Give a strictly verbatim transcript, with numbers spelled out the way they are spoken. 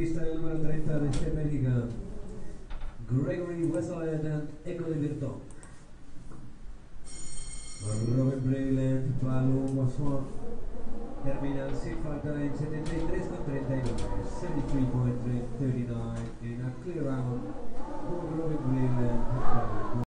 pista el número treinta desde Bélgica, Gregory Westland and Echo de Virton. Robert Breland, Palo Boisson, termina sin falta en setenta y tres con treinta y nueve, setenta y tres point three nine in a clear round for Robert Breland.